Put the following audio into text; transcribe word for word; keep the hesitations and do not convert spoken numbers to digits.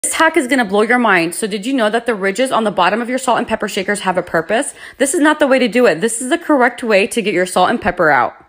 This hack is going to blow your mind. So did you know that the ridges on the bottom of your salt and pepper shakers have a purpose? This is not the way to do it. This is the correct way to get your salt and pepper out.